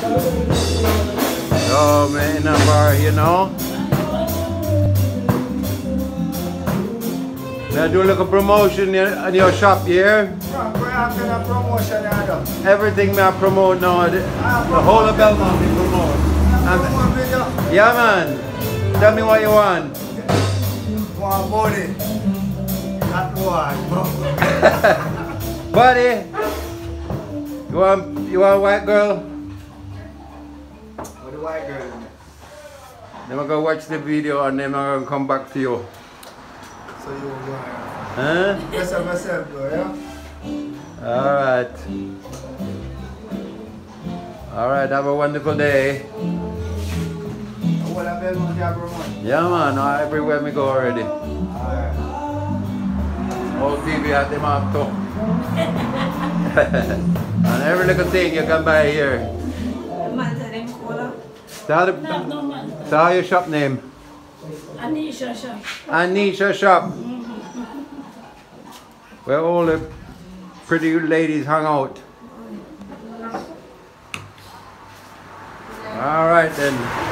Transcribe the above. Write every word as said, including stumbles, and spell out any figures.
So, man, in a bar, you know. May I do a little promotion in your shop here? Promotion, everything may I promote now. The, the whole of Belmont we promote. And, yeah, man. Tell me what you want. Want money. Not one. Buddy, you want you want a white girl? What the white girl? Then I'm gonna watch the video and then I'm gonna come back to you. So you will go here. Huh? Yes, I myself go, yeah? Alright. Alright, have a wonderful day. What I been on job promotion? Yeah, man, everywhere we go already. Alright. All T V at the map too. And every little thing you can buy here. Tell the, tell your shop name. Annisha shop. Annisha shop. Where all the pretty ladies hung out. All right then.